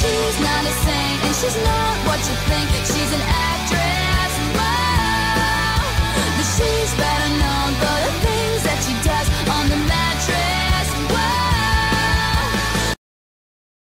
She's not a saint and she's not what you think. She's a